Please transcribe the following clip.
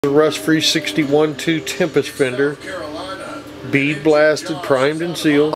The rust-free 61.2 Tempest Fender, bead blasted, primed and sealed.